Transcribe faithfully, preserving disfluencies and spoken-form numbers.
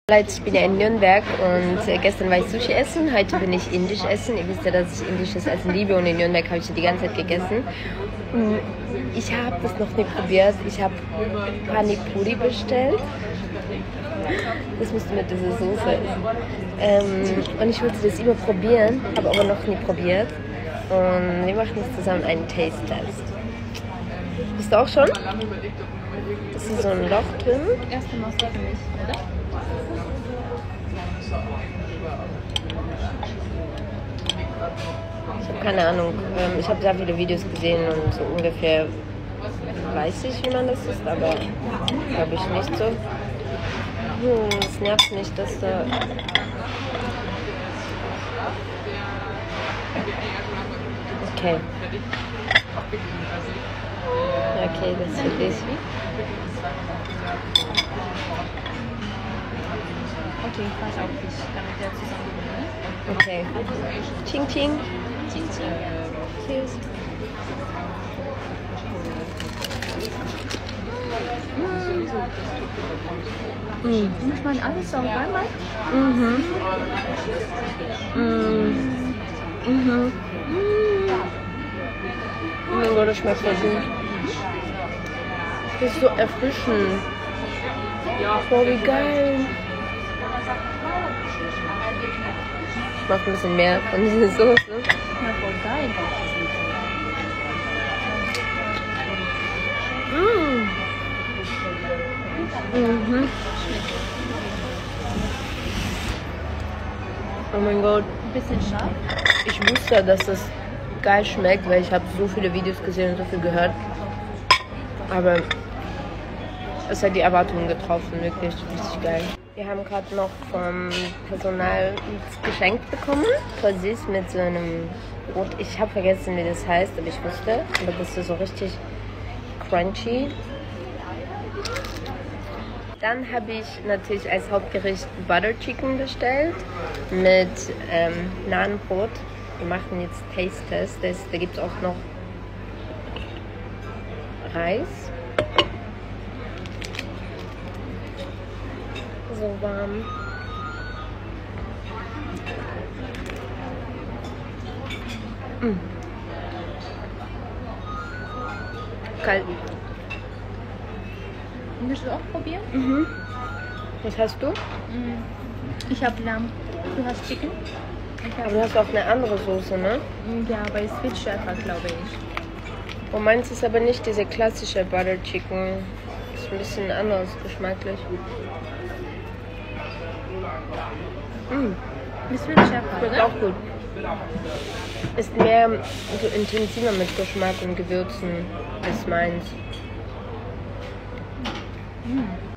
Leute, ich bin ja in Nürnberg und äh, gestern war ich Sushi essen, heute bin ich indisch essen. Ihr wisst ja, dass ich indisches Essen liebe und in Nürnberg habe ich die ganze Zeit gegessen. Und ich habe das noch nie probiert. Ich habe Pani Puri bestellt. Das müsste mit dieser Soße essen. Ähm, und ich wollte das immer probieren, habe aber noch nie probiert. Und wir machen jetzt zusammen einen Taste-Test. Bist du auch schon? Das ist so ein Loch drin. Erste Mal für mich, oder? Ich habe keine Ahnung. Ähm, ich habe sehr viele Videos gesehen und so ungefähr weiß ich, wie man das isst, aber glaube ich nicht so. Hm, es nervt mich, dass da... Okay. Okay, das ist für dich. Okay, ich weiß auch nicht, damit der zusammen. Okay. Ching ching. Ching ching. Cheers. Mm. Muss man alles so reinmachen? Mhm. Mhm. Mhm. Oh mein Gott, das schmeckt so gut. Das ist so erfrischend. Oh, wie geil. Ich mach ein bisschen mehr von dieser Soße. Ja, voll geil. Mm. Mhm. Oh mein Gott. Ein bisschen scharf. Ich wusste, dass das geil schmeckt, weil ich habe so viele Videos gesehen und so viel gehört. Aber es hat die Erwartungen getroffen, wirklich richtig geil. Wir haben gerade noch vom Personal geschenkt bekommen, voll süß mit so einem Brot. Ich habe vergessen, wie das heißt, aber ich wusste. Aber das ist so richtig crunchy. Dann habe ich natürlich als Hauptgericht Butter Chicken bestellt mit ähm, Nahenbrot. Wir machen jetzt Taste Test. Das, da gibt es auch noch Reis. So warm. Mm. Kalt. Willst du auch probieren? Mhm. Was hast du? Ich habe Lamm. Du hast Chicken? Ich Aber du hast auch eine andere Soße, ne? Ja, aber es wird schärfer, glaube ich. Und meins ist aber nicht diese klassische Butter Chicken. Ist ein bisschen anders geschmacklich. Mm. Es wird schärfer, Schmeckt ne? auch gut. Ist mehr so intensiver mit Geschmack und Gewürzen als meins. Mm.